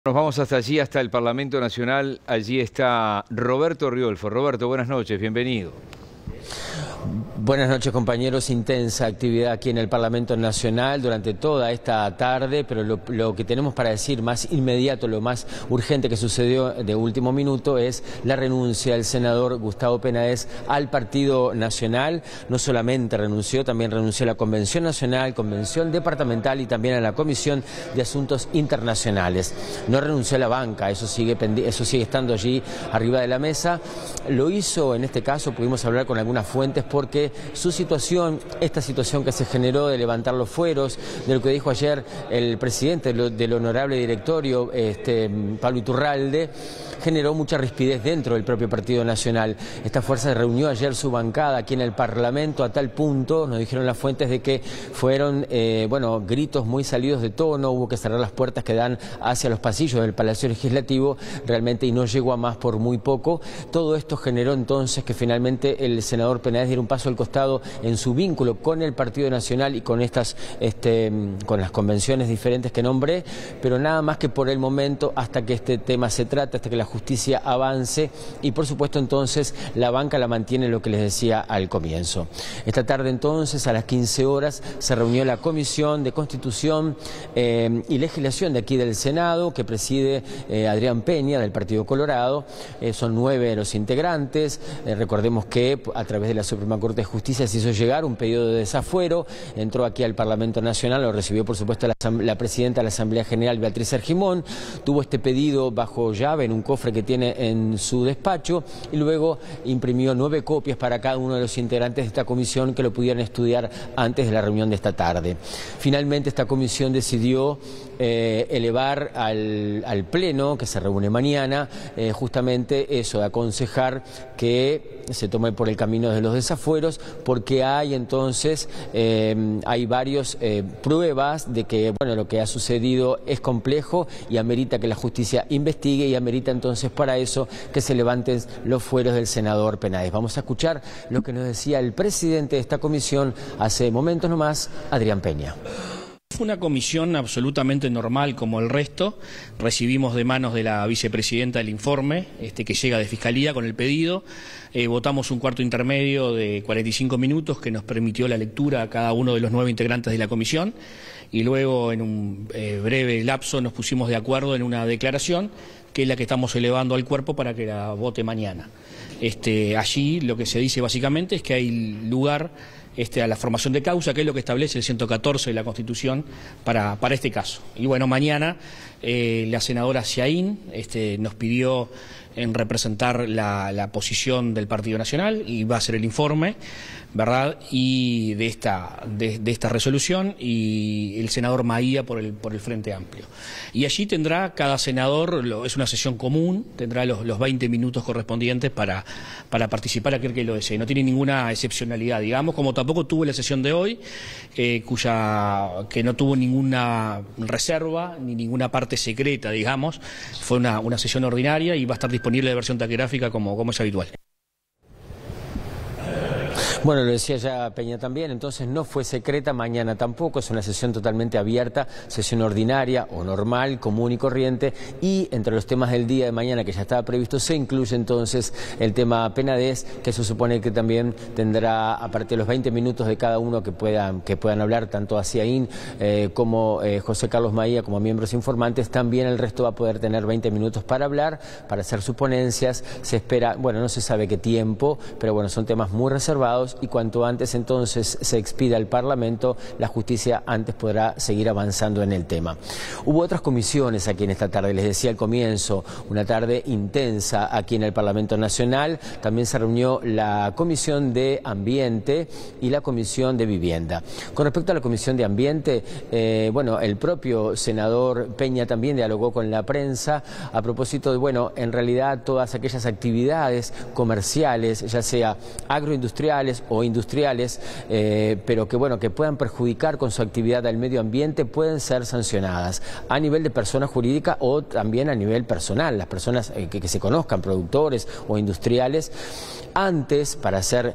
Nos vamos hasta allí, hasta el Parlamento Nacional. Allí está Roberto Riolfo. Roberto, buenas noches, bienvenido. Buenas noches, compañeros. Intensa actividad aquí en el Parlamento Nacional durante toda esta tarde, pero lo que tenemos para decir más inmediato, lo más urgente que sucedió de último minuto es la renuncia del senador Gustavo Penades al Partido Nacional. No solamente renunció, también renunció a la Convención Nacional, Convención Departamental y también a la Comisión de Asuntos Internacionales. No renunció a la banca, eso sigue estando allí arriba de la mesa. Lo hizo, en este caso, pudimos hablar con algunas fuentes porque su situación, esta situación que se generó de levantar los fueros, de lo que dijo ayer el presidente del honorable directorio, Pablo Iturralde, generó mucha rispidez dentro del propio Partido Nacional. Esta fuerza reunió ayer su bancada aquí en el Parlamento a tal punto, nos dijeron las fuentes, de que fueron gritos muy salidos de tono, hubo que cerrar las puertas que dan hacia los pasillos del Palacio Legislativo, realmente, y no llegó a más por muy poco. Todo esto generó entonces que finalmente el senador Penades diera un paso al costado en su vínculo con el Partido Nacional y con con las convenciones diferentes que nombré, pero nada más que por el momento, hasta que este tema se trate, hasta que la justicia avance, y por supuesto entonces la banca la mantiene, lo que les decía al comienzo. Esta tarde entonces a las 15 horas se reunió la Comisión de Constitución y Legislación de aquí del Senado, que preside Adrián Peña del Partido Colorado. Son 9 los integrantes. Recordemos que a través de la Suprema Corte de Justicia se hizo llegar un pedido de desafuero, entró aquí al Parlamento Nacional, lo recibió por supuesto la presidenta de la Asamblea General, Beatriz Argimón, tuvo este pedido bajo llave en un cofre que tiene en su despacho y luego imprimió 9 copias para cada uno de los integrantes de esta comisión que lo pudieran estudiar antes de la reunión de esta tarde. Finalmente esta comisión decidió elevar al Pleno, que se reúne mañana, justamente eso, de aconsejar que se tome por el camino de los desafueros, porque hay entonces hay varias pruebas de que lo que ha sucedido es complejo y amerita que la justicia investigue, y amerita entonces para eso que se levanten los fueros del senador Penades. Vamos a escuchar lo que nos decía el presidente de esta comisión hace momentos nomás, Adrián Peña. Fue una comisión absolutamente normal como el resto. Recibimos de manos de la vicepresidenta el informe que llega de Fiscalía con el pedido. Votamos un cuarto intermedio de 45 minutos que nos permitió la lectura a cada uno de los 9 integrantes de la comisión, y luego en un breve lapso nos pusimos de acuerdo en una declaración que es la que estamos elevando al cuerpo para que la vote mañana. Allí lo que se dice básicamente es que hay lugar a la formación de causa, que es lo que establece el 114 de la Constitución para este caso. Y bueno, mañana la senadora Siaín nos pidió en representar la posición del Partido Nacional, y va a hacer el informe, ¿verdad?, y de esta resolución, y el senador Maía por el Frente Amplio. Y allí tendrá cada senador, es una sesión común, tendrá los 20 minutos correspondientes para participar aquel que lo desee. No tiene ninguna excepcionalidad, digamos, como tampoco tuvo la sesión de hoy, que no tuvo ninguna reserva ni ninguna parte secreta, digamos. Fue una sesión ordinaria y va a estar disponible de versión taquigráfica como es habitual. Bueno, lo decía ya Peña también, entonces no fue secreta, mañana tampoco, es una sesión totalmente abierta, sesión ordinaria o normal, común y corriente, y entre los temas del día de mañana que ya estaba previsto se incluye entonces el tema Penades, que se supone que también tendrá, aparte de los 20 minutos de cada uno que puedan hablar, tanto a Siaín como José Carlos Maía como miembros informantes, también el resto va a poder tener 20 minutos para hablar, para hacer sus ponencias. Se espera, no se sabe qué tiempo, pero son temas muy reservados, y cuanto antes entonces se expida al Parlamento, la justicia antes podrá seguir avanzando en el tema. Hubo otras comisiones aquí en esta tarde, les decía al comienzo, una tarde intensa aquí en el Parlamento Nacional. También se reunió la Comisión de Ambiente y la Comisión de Vivienda. Con respecto a la Comisión de Ambiente, el propio senador Peña también dialogó con la prensa a propósito de, en realidad todas aquellas actividades comerciales, ya sea agroindustriales industriales o industriales, pero que, bueno, que puedan perjudicar con su actividad al medio ambiente, pueden ser sancionadas a nivel de persona jurídica o también a nivel personal, las personas que se conozcan, productores o industriales. Antes, para ser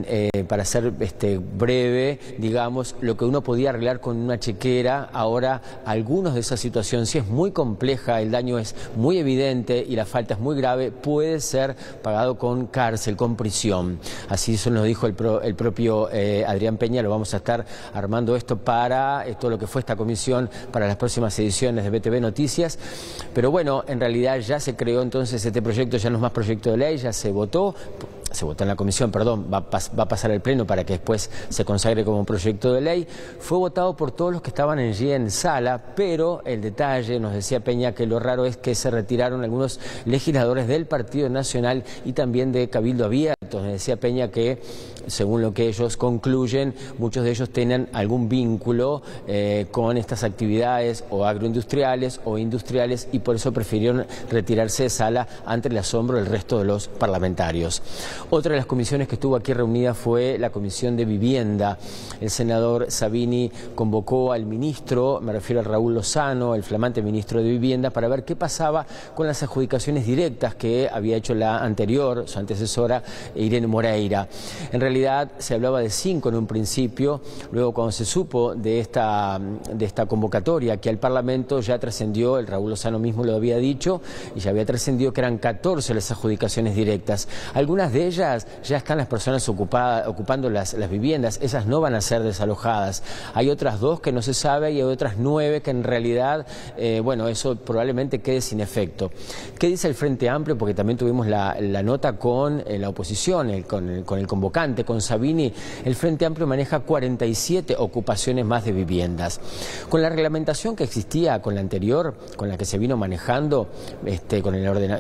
breve, digamos, lo que uno podía arreglar con una chequera, ahora algunos de esa situación, si es muy compleja, el daño es muy evidente y la falta es muy grave, puede ser pagado con cárcel, con prisión. Así eso nos dijo el propio Adrián Peña. Lo vamos a estar armando esto para todo lo que fue esta comisión para las próximas ediciones de BTV Noticias. Pero bueno, en realidad ya se creó entonces este proyecto, ya no es más proyecto de ley, ya se votó en la comisión, perdón, va a pasar al pleno para que después se consagre como proyecto de ley. Fue votado por todos los que estaban allí en sala, pero el detalle, nos decía Peña, que lo raro es que se retiraron algunos legisladores del Partido Nacional y también de Cabildo Abierto. Nos decía Peña que, según lo que ellos concluyen, muchos de ellos tienen algún vínculo con estas actividades o agroindustriales o industriales, y por eso prefirieron retirarse de sala ante el asombro del resto de los parlamentarios. Otra de las comisiones que estuvo aquí reunida fue la Comisión de Vivienda. El senador Sabini convocó al ministro, me refiero a Raúl Lozano, el flamante ministro de Vivienda, para ver qué pasaba con las adjudicaciones directas que había hecho la anterior, su antecesora, Irene Moreira. En realidad se hablaba de 5 en un principio, luego cuando se supo de esta convocatoria aquí al Parlamento, ya trascendió, el Raúl Lozano mismo lo había dicho, y ya había trascendido que eran 14 las adjudicaciones directas. Algunas de ellas ya están las personas ocupando las viviendas, esas no van a ser desalojadas. Hay otras 2 que no se sabe y hay otras 9 que en realidad, bueno, eso probablemente quede sin efecto. ¿Qué dice el Frente Amplio? Porque también tuvimos la nota con la oposición, con el convocante, con Sabini. El Frente Amplio maneja 47 ocupaciones más de viviendas. Con la reglamentación que existía, con la anterior, con la que se vino manejando, con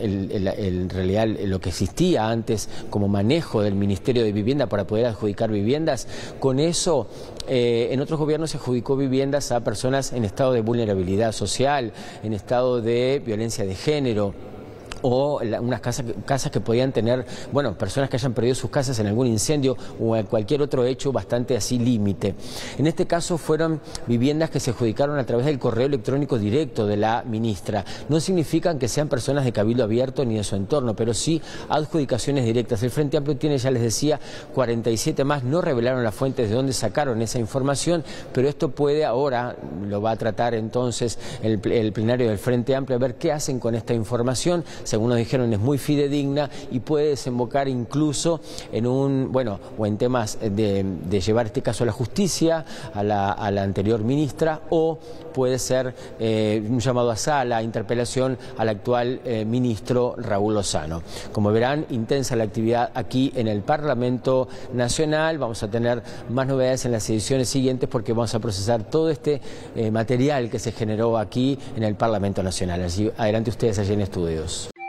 en realidad lo que existía antes como manejo del Ministerio de Vivienda para poder adjudicar viviendas, con eso en otros gobiernos se adjudicó viviendas a personas en estado de vulnerabilidad social, en estado de violencia de género, o unas casas que podían tener, bueno, personas que hayan perdido sus casas en algún incendio o en cualquier otro hecho bastante así límite. En este caso fueron viviendas que se adjudicaron a través del correo electrónico directo de la ministra. No significan que sean personas de Cabildo Abierto ni de su entorno, pero sí adjudicaciones directas. El Frente Amplio tiene, ya les decía, 47 más. No revelaron las fuentes de dónde sacaron esa información, pero esto puede ahora, lo va a tratar entonces el plenario del Frente Amplio, a ver qué hacen con esta información. Según nos dijeron, es muy fidedigna y puede desembocar incluso en o en temas de llevar este caso a la justicia, a la anterior ministra, o puede ser un llamado a sala, interpelación al actual ministro Raúl Lozano. Como verán, intensa la actividad aquí en el Parlamento Nacional. Vamos a tener más novedades en las ediciones siguientes porque vamos a procesar todo este material que se generó aquí en el Parlamento Nacional. Adelante ustedes allí en estudios.